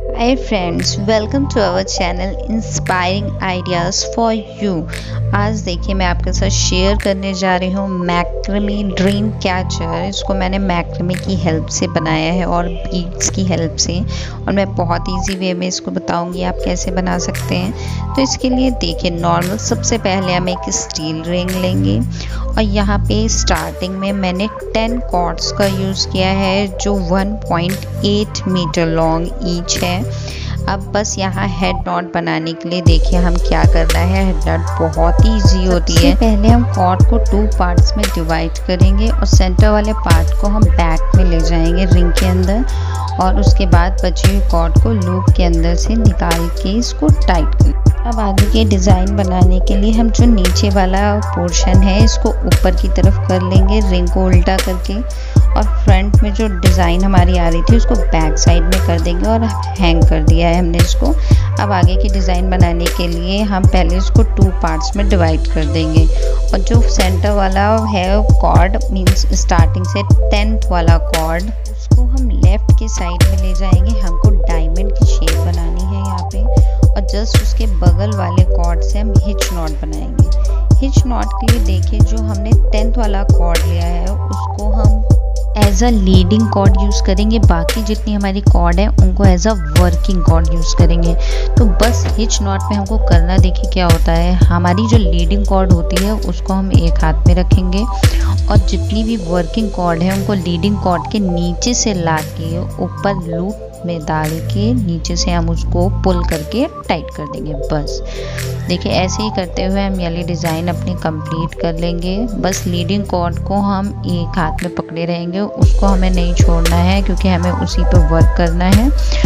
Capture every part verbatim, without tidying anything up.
Hi friends, welcome to our channel Inspiring Ideas for You। आज देखिए मैं आपके साथ शेयर करने जा रही हूँ मैक्रेमी ड्रीम कैचर। इसको मैंने मैक्रेमी की हेल्प से बनाया है और बीड्स की हेल्प से, और मैं बहुत इजी वे में इसको बताऊंगी आप कैसे बना सकते हैं। तो इसके लिए देखिए नॉर्मल सबसे पहले हम एक स्टील रिंग लेंगे और यहाँ पे स्टार्टिंग में मैंने टेन कॉर्ड्स का यूज़ किया है जो one point eight metre long each है। अब बस यहाँ हेड नॉट बनाने के लिए देखिए हम क्या करना है। हेड नॉट बहुत ही ईजी होती है। पहले हम कॉर्ड को टू पार्ट्स में डिवाइड करेंगे और सेंटर वाले पार्ट को हम बैक में ले जाएंगे रिंग के अंदर, और उसके बाद बची हुई कॉर्ड को लूप के अंदर से निकाल के इसको टाइट करें। अब आगे के डिज़ाइन बनाने के लिए हम जो नीचे वाला पोर्शन है इसको ऊपर की तरफ कर लेंगे रिंग को उल्टा करके, और फ्रंट में जो डिज़ाइन हमारी आ रही थी उसको बैक साइड में कर देंगे और हैंग कर दिया है हमने इसको। अब आगे की डिज़ाइन बनाने के लिए हम पहले इसको टू पार्ट्स में डिवाइड कर देंगे, और जो सेंटर वाला है कॉर्ड मींस स्टार्टिंग से टेंथ वाला कॉर्ड उसको हम लेफ्ट के साइड में ले जाएंगे। हमको डायमंड की शेप बनानी है यहाँ पे, और जस्ट उसके बगल वाले कॉर्ड से हम हिच नॉट बनाएंगे। हिच नॉट के लिए देखिए जो हमने टेंथ वाला कॉर्ड लिया है उसको हम as a leading cord use करेंगे, बाकी जितनी हमारी कॉर्ड है उनको as a working cord use करेंगे। तो बस हिच नॉट में हमको करना देखिए क्या होता है, हमारी जो लीडिंग कॉर्ड होती है उसको हम एक हाथ में रखेंगे और जितनी भी वर्किंग कॉर्ड है उनको लीडिंग कॉर्ड के नीचे से ला के ऊपर लूप में डाल के नीचे से हम उसको पुल करके टाइट कर देंगे। बस देखिए ऐसे ही करते हुए हम वाली डिज़ाइन अपनी कंप्लीट कर लेंगे। बस लीडिंग कॉर्ड को हम एक हाथ में पकड़े रहेंगे, उसको हमें नहीं छोड़ना है क्योंकि हमें उसी पर वर्क करना है,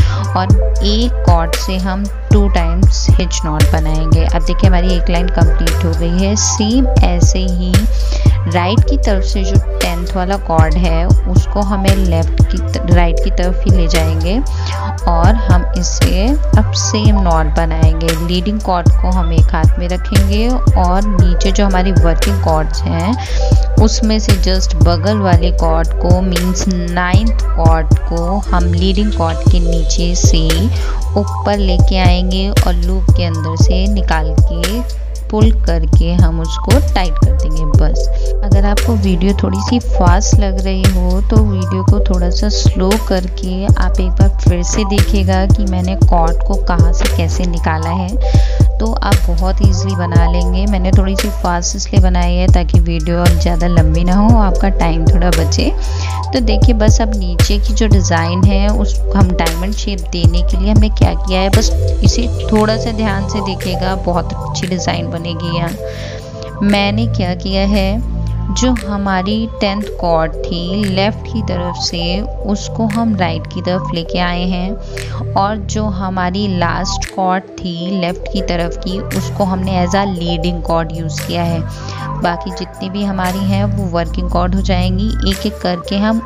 और एक कॉर्ड से हम टू टाइम्स हिच नॉट बनाएंगे। अब देखिए हमारी एक लाइन कंप्लीट हो गई है। सेम ऐसे ही राइट की तरफ से जो टेंथ वाला कॉर्ड है उसको हमें लेफ्ट की राइट की तरफ ही ले जाएंगे और हम इससे अब सेम नॉट बनाएंगे। लीडिंग कॉर्ड को हम एक हाथ में रखेंगे और नीचे जो हमारी वर्किंग कॉर्ड्स हैं उसमें से जस्ट बगल वाले कॉर्ड को मींस नाइन्थ कॉर्ड को हम लीडिंग कॉर्ड के नीचे से ऊपर लेके आएंगे और लूप के अंदर से निकाल के पुल करके हम उसको टाइट कर देंगे। बस अगर आपको वीडियो थोड़ी सी फास्ट लग रही हो तो वीडियो को थोड़ा सा स्लो करके आप एक बार फिर से देखिएगा कि मैंने कॉर्ड को कहाँ से कैसे निकाला है, तो आप बहुत इजीली बना लेंगे। मैंने थोड़ी सी फास्ट इसलिए बनाई है ताकि वीडियो और ज़्यादा लंबी ना हो, आपका टाइम थोड़ा बचे। तो देखिए बस अब नीचे की जो डिज़ाइन है उसको हम डायमंड शेप देने के लिए हमने क्या किया है, बस इसे थोड़ा सा ध्यान से देखिएगा, बहुत अच्छी डिज़ाइन बनेगी। यहाँ मैंने क्या किया है, जो हमारी टेंथ कॉर्ड थी लेफ़्ट की तरफ से उसको हम राइट की तरफ लेके आए हैं, और जो हमारी लास्ट कॉर्ड थी लेफ़्ट की तरफ की उसको हमने as a leading cord use किया है। बाकी जितनी भी हमारी हैं वो वर्किंग कॉर्ड हो जाएंगी। एक एक करके हम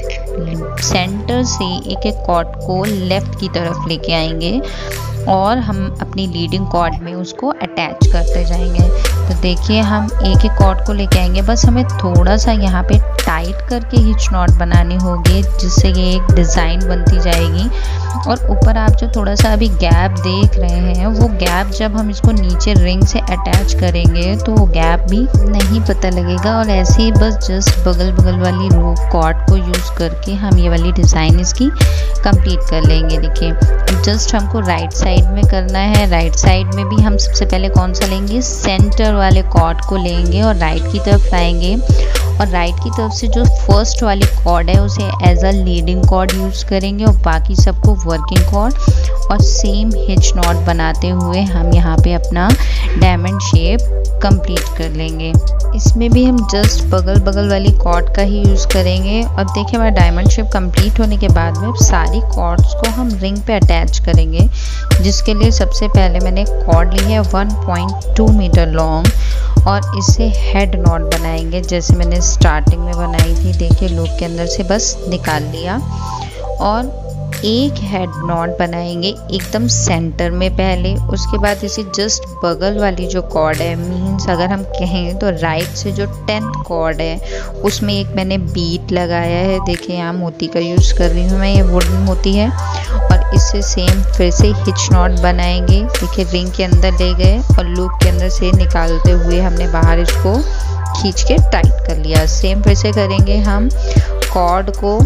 सेंटर से एक एक कॉर्ड को लेफ़्ट की तरफ लेके आएंगे और हम अपनी लीडिंग कॉर्ड में उसको अटैच करते जाएंगे। तो देखिए हम एक एक कॉर्ड को लेके आएंगे, बस हमें थोड़ा सा यहाँ पे टाइट करके हिच नॉट बनानी होगी जिससे ये एक डिज़ाइन बनती जाएगी। और ऊपर आप जो थोड़ा सा अभी गैप देख रहे हैं वो गैप जब हम इसको नीचे रिंग से अटैच करेंगे तो वो गैप भी नहीं पता लगेगा, और ऐसे ही बस जस्ट बगल बगल वाली रो कॉर्ड को यूज़ करके हम ये वाली डिज़ाइन इसकी कंप्लीट कर लेंगे। देखिए अब जस्ट हमको राइट साइड में करना है। राइट साइड में भी हम सबसे पहले कौन सा लेंगे, सेंटर वाले कॉर्ड को लेंगे और राइट की तरफ लाएंगे, और राइट की तरफ से जो फर्स्ट वाली कॉर्ड है उसे as a leading cord use करेंगे और बाकी सबको वर्किंग कॉर्ड, और सेम हिच नॉट बनाते हुए हम यहाँ पे अपना डायमंड शेप कंप्लीट कर लेंगे। इसमें भी हम जस्ट बगल बगल वाली कॉर्ड का ही यूज़ करेंगे। अब देखिए हमारा डायमंड शेप कंप्लीट होने के बाद में सारी कॉर्ड्स को हम रिंग पे अटैच करेंगे, जिसके लिए सबसे पहले मैंने कॉर्ड ली है one point two metre long, और इससे हेड नॉट बनाएंगे जैसे मैंने स्टार्टिंग में बनाई थी। देखिए लूप के अंदर से बस निकाल लिया, और एक हेड नॉट बनाएंगे एकदम सेंटर में पहले। उसके बाद इसे जस्ट बगल वाली जो कॉर्ड है मींस अगर हम कहें तो राइट से जो टेंथ कॉर्ड है उसमें एक मैंने बीट लगाया है। देखिए यहाँ मोती का यूज़ कर रही हूँ मैं, ये वुडन मोती है, और इससे से सेम फिर से हिच नॉट बनाएंगे। देखिए रिंग के अंदर ले गए और लूप के अंदर से निकालते हुए हमने बाहर इसको खींच के टाइट कर लिया। सेम फिर से करेंगे हम, कॉर्ड को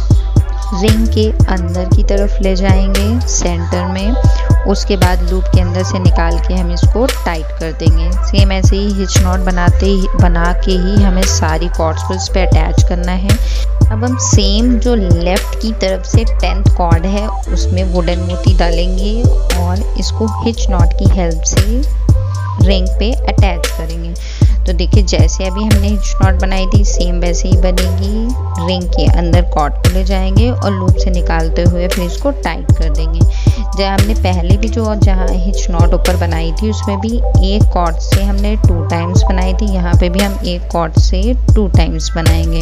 रिंग के अंदर की तरफ ले जाएंगे सेंटर में, उसके बाद लूप के अंदर से निकाल के हम इसको टाइट कर देंगे। सेम ऐसे ही हिच नॉट बनाते ही बना के ही हमें सारी कॉर्ड्स को इस पर अटैच करना है। अब हम सेम जो लेफ्ट की तरफ से टेंथ कॉर्ड है उसमें वुडन मोती डालेंगे और इसको हिच नॉट की हेल्प से रिंग पे अटैच करेंगे। तो देखिए जैसे अभी हमने हिच नॉट बनाई थी सेम वैसे ही बनेगी। रिंग के अंदर कॉर्ड को ले जाएंगे और लूप से निकालते हुए फिर इसको टाइट कर देंगे। जहाँ हमने पहले भी जो जहाँ हिच नॉट ऊपर बनाई थी उसमें भी एक कॉर्ड से हमने टू टाइम्स बनाई थी, यहाँ पे भी हम एक कॉर्ड से टू टाइम्स बनाएंगे।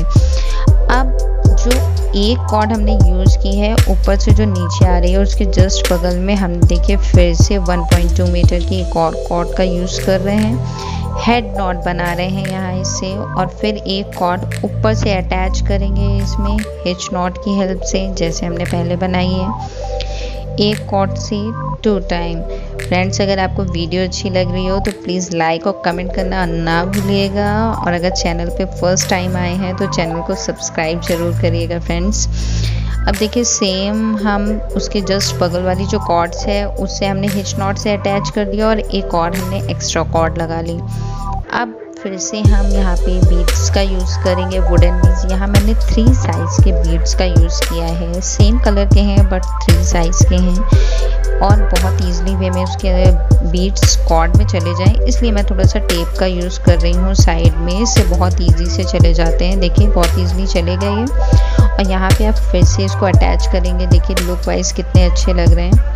अब जो एक कॉर्ड हमने यूज़ की है ऊपर से जो नीचे आ रही है उसके जस्ट बगल में हम देखिए फिर से वन पॉइंट टू मीटर की एक और कॉर्ड का यूज़ कर रहे हैं। हेड नॉट बना रहे हैं यहाँ इससे और फिर एक कॉर्ड ऊपर से अटैच करेंगे इसमें हिच नॉट की हेल्प से, जैसे हमने पहले बनाई है, एक कॉर्ड से टू टाइम। फ्रेंड्स अगर आपको वीडियो अच्छी लग रही हो तो प्लीज़ लाइक और कमेंट करना ना भूलिएगा और अगर चैनल पे फर्स्ट टाइम आए हैं तो चैनल को सब्सक्राइब ज़रूर करिएगा फ्रेंड्स। अब देखिए सेम हम उसके जस्ट बगल वाली जो कॉर्ड्स है उससे हमने हिच नॉट से अटैच कर दिया और एक और हमने एक्स्ट्रा कॉर्ड लगा ली। अब फिर से हम यहाँ पे बीड्स का यूज़ करेंगे, वुडन बीड्स। यहाँ मैंने थ्री साइज़ के बीड्स का यूज़ किया है, सेम कलर के हैं बट थ्री साइज़ के हैं और बहुत ईजिली वे में उसके बीड्स कॉर्ड में चले जाएं, इसलिए मैं थोड़ा सा टेप का यूज़ कर रही हूँ साइड में, इससे बहुत ईजी से चले जाते हैं। देखिए बहुत ईजिली चले गए ये। और यहाँ पे आप फिर से इसको अटैच करेंगे, देखिए लुक वाइज कितने अच्छे लग रहे हैं।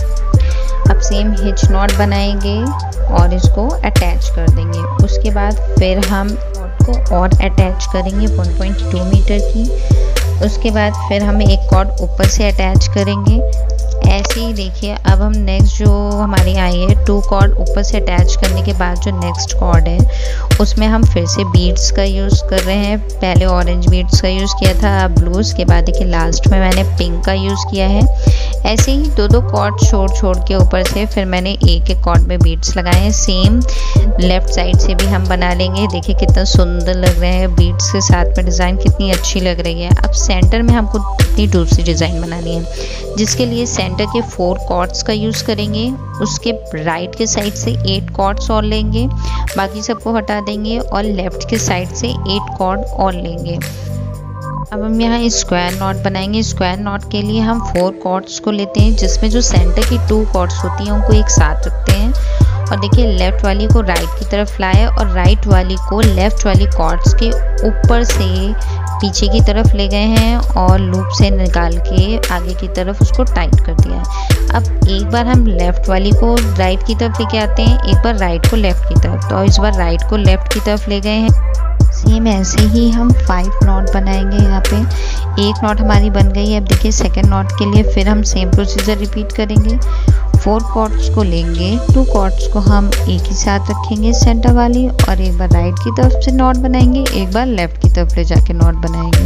अब सेम हिच नॉट बनाएंगे और इसको अटैच कर देंगे। उसके बाद फिर हम कॉर्ड को और अटैच करेंगे वन पॉइंट टू मीटर की। उसके बाद फिर हम एक कॉर्ड ऊपर से अटैच करेंगे। ऐसे ही देखिए अब हम नेक्स्ट जो हमारी आई है टू कॉर्ड ऊपर से अटैच करने के बाद जो नेक्स्ट कॉर्ड है उसमें हम फिर से बीड्स का यूज़ कर रहे हैं। पहले ऑरेंज बीड्स का यूज़ किया था, अब ब्लू, उसके बाद देखिए लास्ट में मैंने पिंक का यूज़ किया है। ऐसे ही दो दो कॉर्ड छोड़ छोड़ के ऊपर से फिर मैंने एक एक कॉर्ड में बीड्स लगाए हैं। सेम लेफ्ट साइड से भी हम बना लेंगे। देखिए कितना सुंदर लग रहे हैं बीड्स के साथ में, डिज़ाइन कितनी अच्छी लग रही है। अब सेंटर में हमको अपनी दूसरी डिज़ाइन बनानी है, जिसके लिए सेंटर के फोर कॉर्ड्स का यूज़ करेंगे। उसके राइट के साइड से एट कॉर्ड्स और लेंगे, बाकी सबको हटा देंगे और लेफ्ट के साइड से एट कॉर्ड और लेंगे। अब हम यहाँ स्क्वायर नॉट बनाएंगे। स्क्वायर नॉट के लिए हम फोर कॉर्ड्स को लेते हैं, जिसमें जो सेंटर की टू कॉर्ड्स होती हैं उनको एक साथ रखते हैं और देखिए लेफ़्ट वाली को राइट की तरफ लाए और राइट वाली को लेफ़्ट वाली कॉर्ड्स के ऊपर से पीछे की तरफ ले गए हैं और लूप से निकाल के आगे की तरफ उसको टाइट कर दिया है। अब एक बार हम लेफ़्ट वाली को राइट की तरफ लेके आते हैं, एक बार राइट को लेफ़्ट की तरफ, तो इस बार राइट को लेफ़्ट की तरफ ले गए हैं। सेम ऐसे ही हम फाइव नॉट बनाएंगे। यहाँ पे एक नॉट हमारी बन गई है। अब देखिए सेकंड नॉट के लिए फिर हम सेम प्रोसीजर रिपीट करेंगे। फोर कॉर्ड्स को लेंगे, टू कॉर्ड्स को हम एक ही साथ रखेंगे सेंटर वाली और एक बार राइट की तरफ से नॉट बनाएंगे, एक बार लेफ़्ट की तरफ ले जाके नॉट बनाएंगे।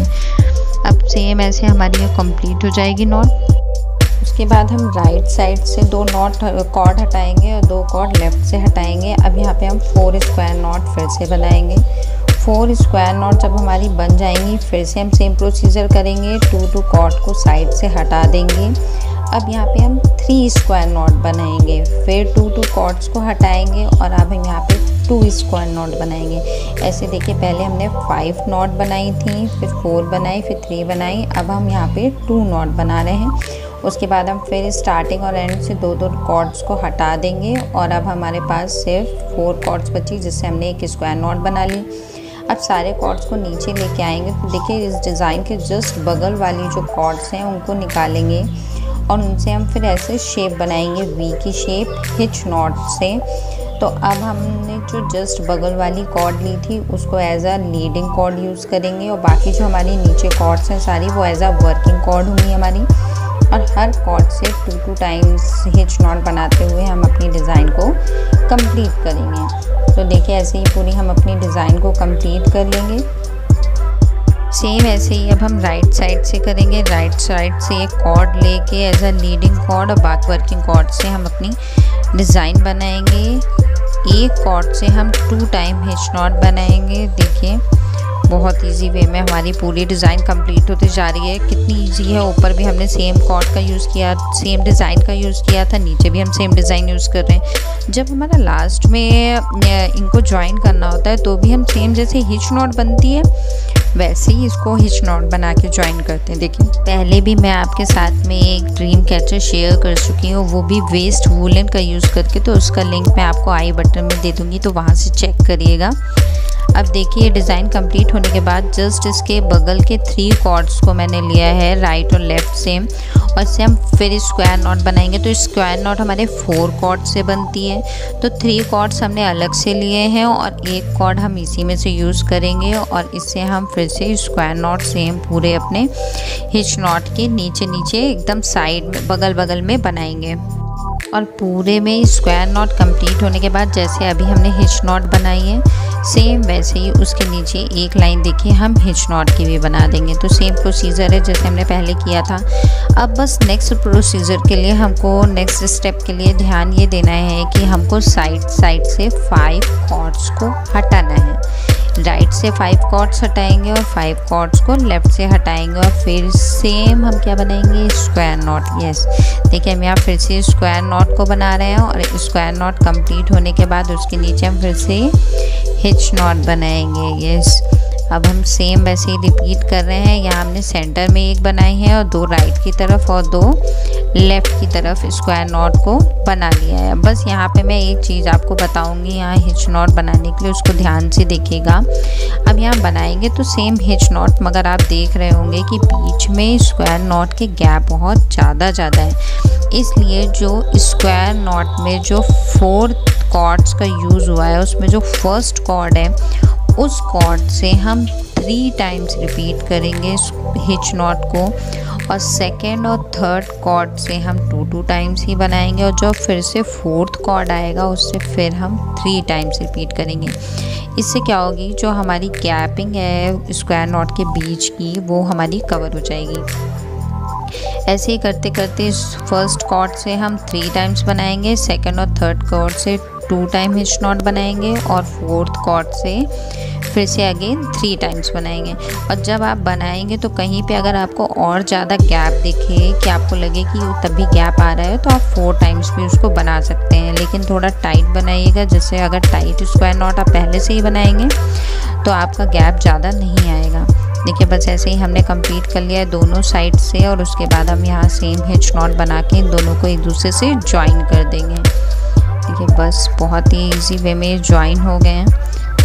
अब सेम ऐसे हमारी ये कंप्लीट हो जाएगी नॉट। उसके बाद हम राइट साइड से दो नॉट कॉर्ड हटाएंगे और दो कॉर्ड लेफ़्ट से हटाएंगे। अब यहाँ पे हम फोर स्क्वायर नॉट फिर से बनाएंगे। फोर स्क्वायर नॉट जब हमारी बन जाएंगी फिर से हम सेम प्रोसीजर करेंगे, टू टू कॉर्ड को साइड से हटा देंगे। अब यहाँ पे हम थ्री स्क्वायर नॉट बनाएंगे, फिर टू टू कॉर्ड्स को हटाएंगे और अब हम यहाँ पे टू स्क्वायर नॉट बनाएंगे। ऐसे देखिए पहले हमने फाइव नॉट बनाई थी, फिर फोर बनाई, फिर थ्री बनाई, अब हम यहाँ पे टू नॉट बना रहे हैं। उसके बाद हम फिर स्टार्टिंग और एंड से दो दो कॉर्ड्स को हटा देंगे और अब हमारे पास सिर्फ फोर कॉर्ड्स बची, जिससे हमने एक स्क्वायर नॉट बना ली। अब सारे कॉर्ड्स को नीचे लेके आएंगे तो देखिए इस डिज़ाइन के जस्ट बगल वाली जो कॉर्ड्स हैं उनको निकालेंगे और उनसे हम फिर ऐसे शेप बनाएंगे, वी की शेप हिच नॉट से। तो अब हमने जो जस्ट बगल वाली कॉर्ड ली थी उसको as a leading cord use करेंगे और बाकी जो हमारी नीचे कॉर्ड्स हैं सारी वो एज अ वर्किंग कॉर्ड होंगी हमारी। और हर कॉर्ड से two two times hitch knot बनाते हुए हम अपनी डिज़ाइन को कंप्लीट करेंगे। तो देखिए ऐसे ही पूरी हम अपनी डिज़ाइन को कंप्लीट कर लेंगे। सेम ऐसे ही अब हम राइट साइड से करेंगे। राइट साइड से एक कॉर्ड लेके एज अ लीडिंग कॉर्ड और बैक वर्किंग कॉर्ड से हम अपनी डिज़ाइन बनाएंगे। एक कॉर्ड से हम टू टाइम हिच नॉट बनाएंगे। देखिए बहुत इजी वे में हमारी पूरी डिज़ाइन कंप्लीट होती जा रही है। कितनी इजी है। ऊपर भी हमने सेम कॉर्ड का यूज़ किया, सेम डिज़ाइन का यूज़ किया था, नीचे भी हम सेम डिज़ाइन यूज़ कर रहे हैं। जब हमारा लास्ट में इनको ज्वाइन करना होता है तो भी हम सेम जैसे हिच नॉट बनती है वैसे ही इसको हिच नॉट बना के ज्वाइन करते हैं। देखिए पहले भी मैं आपके साथ में एक ड्रीम कैचर शेयर कर चुकी हूँ, वो भी वेस्ट वूलन का यूज़ करके, तो उसका लिंक मैं आपको आई बटन में दे दूँगी, तो वहाँ से चेक करिएगा। अब देखिए डिज़ाइन कंप्लीट होने के बाद जस्ट इसके बगल के थ्री कॉर्ड्स को मैंने लिया है राइट और लेफ़्ट से, और इससे हम फिर स्क्वायर नॉट बनाएंगे। तो स्क्वायर नॉट हमारे फोर कॉर्ड से बनती है, तो थ्री कॉर्ड्स हमने अलग से लिए हैं और एक कॉर्ड हम इसी में से यूज़ करेंगे, और इससे हम फिर से स्क्वायर नॉट सेम पूरे अपने हिच नॉट के नीचे नीचे एकदम साइड में बगल बगल में बनाएंगे। और पूरे में स्क्वायर नॉट कंप्लीट होने के बाद जैसे अभी हमने हिच नॉट बनाई है सेम वैसे ही उसके नीचे एक लाइन देखिए हम हिच नॉट की भी बना देंगे। तो सेम प्रोसीजर है जैसे हमने पहले किया था। अब बस नेक्स्ट प्रोसीजर के लिए हमको नेक्स्ट स्टेप के लिए ध्यान ये देना है कि हमको साइड साइड से फाइव कॉर्ड्स को हटाना है। राइट से फाइव कॉर्ड्स हटाएंगे और फाइव कॉर्ड्स को लेफ़्ट से हटाएंगे, और फिर सेम हम क्या बनाएंगे स्क्वायर नॉट। यस देखिए हम यहाँ फिर से स्क्वायर नॉट को बना रहे हैं, और स्क्वायर नॉट कंप्लीट होने के बाद उसके नीचे हम फिर से हिच नॉट बनाएंगे। यस अब हम सेम वैसे ही रिपीट कर रहे हैं। यहाँ हमने सेंटर में एक बनाई है और दो राइट की तरफ और दो लेफ़्ट की तरफ स्क्वायर नॉट को बना लिया है। बस यहाँ पे मैं एक चीज़ आपको बताऊँगी, यहाँ हिच नॉट बनाने के लिए उसको ध्यान से देखिएगा। अब यहाँ बनाएंगे तो सेम हिच नॉट, मगर आप देख रहे होंगे कि बीच में स्क्वायर नॉट के गैप बहुत ज़्यादा ज़्यादा है, इसलिए जो स्क्वायर नॉट में जो फोर्थ कॉर्ड्स का यूज़ हुआ है उसमें जो फर्स्ट कॉर्ड है उस कॉर्ड से हम थ्री टाइम्स रिपीट करेंगे हिच नॉट को, और सेकेंड और थर्ड कॉर्ड से हम टू टू टाइम्स ही बनाएंगे, और जो फिर से फोर्थ कॉर्ड आएगा उससे फिर हम थ्री टाइम्स रिपीट करेंगे। इससे क्या होगी, जो हमारी गैपिंग है स्क्वायर नॉट के बीच की वो हमारी कवर हो जाएगी। ऐसे ही करते करते इस फर्स्ट कॉर्ड से हम थ्री टाइम्स बनाएंगे, सेकंड और थर्ड कॉर्ड से टू टाइम हिच नॉट बनाएंगे, और फोर्थ कॉर्ड से फिर से अगेन थ्री टाइम्स बनाएंगे। और जब आप बनाएंगे तो कहीं पे अगर आपको और ज़्यादा गैप दिखे कि आपको लगे कि तब भी गैप आ रहा है तो आप फोर टाइम्स भी उसको बना सकते हैं, लेकिन थोड़ा टाइट बनाइएगा। जैसे अगर टाइट स्क्वायर नॉट आप पहले से ही बनाएंगे तो आपका गैप ज़्यादा नहीं आएगा। देखिए बस ऐसे ही हमने कंप्लीट कर लिया है दोनों साइड से, और उसके बाद हम यहाँ सेम हिच नॉट बना के इन दोनों को एक दूसरे से ज्वाइन कर देंगे। देखिए बस बहुत ही इजी वे में ज्वाइन हो गए हैं।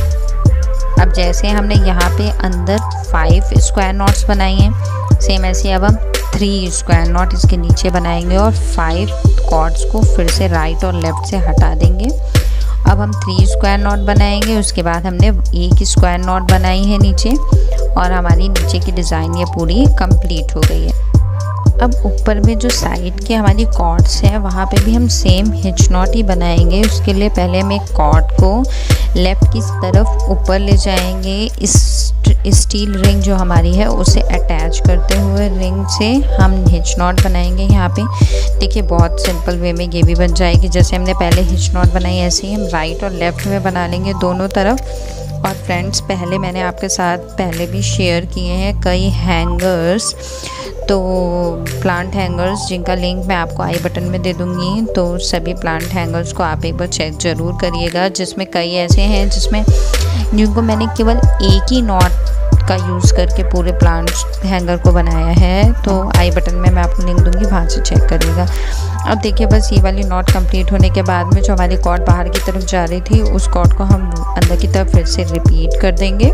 अब जैसे हमने यहाँ पे अंदर फाइव स्क्वायर नॉट्स बनाई हैं, सेम ऐसे अब हम थ्री स्क्वायर नॉट इसके नीचे बनाएंगे और फाइव कॉर्ड्स को फिर से राइट और लेफ़्ट से हटा देंगे। अब हम थ्री स्क्वायर नॉट बनाएंगे, उसके बाद हमने एक स्क्वायर नॉट बनाई है नीचे, और हमारी नीचे की डिज़ाइन ये पूरी कंप्लीट हो गई है। अब ऊपर में जो साइड के हमारी कॉर्ड्स हैं वहाँ पे भी हम सेम हिच नॉट ही बनाएंगे। उसके लिए पहले हम एक कॉर्ड को लेफ़्ट की तरफ ऊपर ले जाएंगे, इस स्टील रिंग जो हमारी है उसे अटैच करते हुए रिंग से हम हिच नॉट बनाएंगे। यहाँ पे देखिए बहुत सिंपल वे में ये भी बन जाएगी। जैसे हमने पहले हिच नॉट बनाई ऐसे ही हम राइट और लेफ़्ट में बना लेंगे दोनों तरफ। और फ्रेंड्स पहले मैंने आपके साथ पहले भी शेयर किए हैं कई हैंगर्स, तो प्लांट हैंगर्स जिनका लिंक मैं आपको आई बटन में दे दूँगी। तो सभी प्लांट हैंगर्स को आप एक बार चेक ज़रूर करिएगा, जिसमें कई ऐसे हैं जिसमें जिनको मैंने केवल एक ही नॉट का यूज़ करके पूरे प्लांट हैंगर को बनाया है। तो आई बटन में मैं आपको लिंक दूंगी, वहाँ से चेक करिएगा। अब देखिए बस ये वाली नॉट कंप्लीट होने के बाद में जो हमारी कॉर्ड बाहर की तरफ जा रही थी उस कॉर्ड को हम अंदर की तरफ फिर से रिपीट कर देंगे,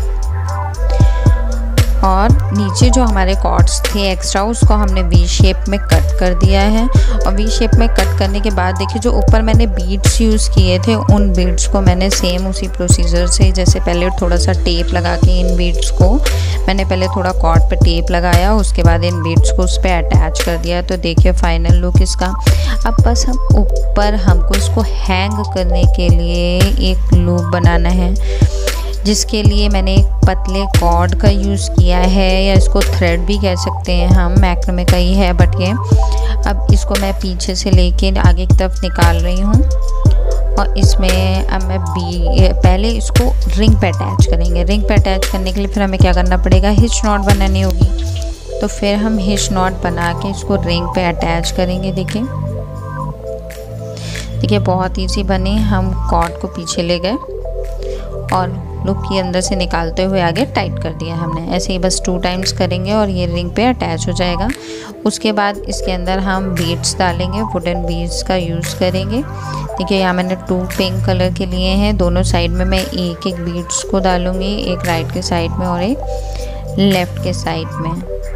और नीचे जो हमारे कॉर्ड्स थे एक्स्ट्रा उसको हमने वी शेप में कट कर दिया है। और वी शेप में कट करने के बाद देखिए जो ऊपर मैंने बीड्स यूज़ किए थे उन बीड्स को मैंने सेम उसी प्रोसीजर से, जैसे पहले थोड़ा सा टेप लगा के इन बीड्स को मैंने पहले थोड़ा कॉर्ड पे टेप लगाया, उसके बाद इन बीड्स को उस पर अटैच कर दिया। तो देखिए फाइनल लुक इसका। अब बस हम ऊपर हमको इसको हैंग करने के लिए एक लूप बनाना है, जिसके लिए मैंने पतले कॉर्ड का यूज़ किया है, या इसको थ्रेड भी कह सकते हैं हम, मैक्रामे का ही है बट ये। अब इसको मैं पीछे से लेके आगे की तरफ निकाल रही हूँ और इसमें अब मैं बी पहले इसको रिंग पे अटैच करेंगे। रिंग पे अटैच करने के लिए फिर हमें क्या करना पड़ेगा, हिच नॉट बनानी होगी। तो फिर हम हिच नॉट बना के इसको रिंग पे अटैच करेंगे। देखिए देखिए बहुत ईजी बनी। हम कॉर्ड को पीछे ले गए और लूप की अंदर से निकालते हुए आगे टाइट कर दिया हमने। ऐसे ही बस टू टाइम्स करेंगे और ये रिंग पे अटैच हो जाएगा। उसके बाद इसके अंदर हम बीड्स डालेंगे, वुडन बीड्स का यूज़ करेंगे। देखिए यहाँ मैंने टू पिंक कलर के लिए हैं। दोनों साइड में मैं एक एक बीड्स को डालूँगी, एक राइट के साइड में और एक लेफ़्ट के साइड में।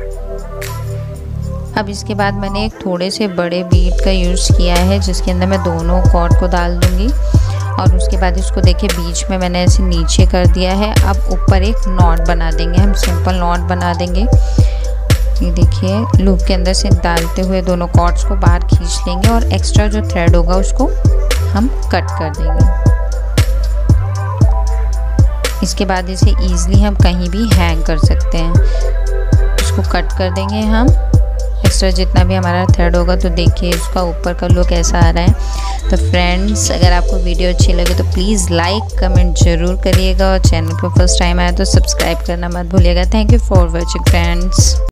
अब इसके बाद मैंने एक थोड़े से बड़े बीड का यूज़ किया है जिसके अंदर मैं दोनों कॉर्ड को डाल दूँगी और उसके बाद इसको देखिए बीच में मैंने ऐसे नीचे कर दिया है। अब ऊपर एक नॉट बना देंगे, हम सिंपल नॉट बना देंगे। ये देखिए लूप के अंदर से डालते हुए दोनों कॉर्ड्स को बाहर खींच लेंगे और एक्स्ट्रा जो थ्रेड होगा उसको हम कट कर देंगे। इसके बाद इसे ईजिली हम कहीं भी हैंग कर सकते हैं। इसको कट कर देंगे हम, एक्स्ट्रा जितना भी हमारा थ्रेड होगा। तो देखिए इसका ऊपर का लुक ऐसा आ रहा है। तो फ्रेंड्स अगर आपको वीडियो अच्छी लगे तो प्लीज़ लाइक कमेंट ज़रूर करिएगा और चैनल पर फर्स्ट टाइम आया तो सब्सक्राइब करना मत भूलिएगा। Thank you for watching friends.